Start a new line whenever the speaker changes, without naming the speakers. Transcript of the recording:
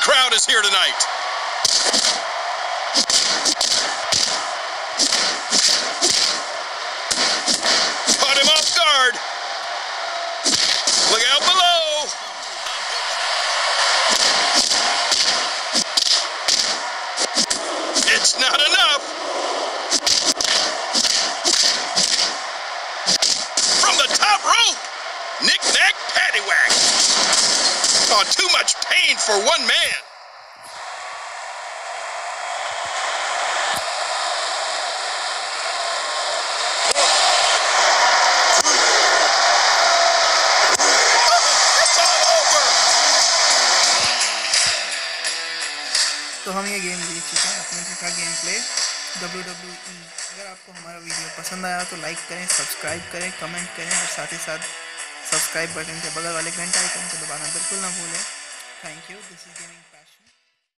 crowd is here tonight. Caught him off guard. Look out below. It's not enough. From the top rope. Knick-knack, paddywhack. Oh, too much pain for one man.
तो हम ये game जीत चुके हैं। अपने का game play WWE। अगर आपको हमारा वीडियो पसंद आया तो लाइक करें, सब्सक्राइब करें, कमेंट करें और साथ ही साथ सब्सक्राइब बटन के बगल वाले घंटा आइकन को दबाना बिल्कुल ना भूलें। Thank you. This is Gaming passion.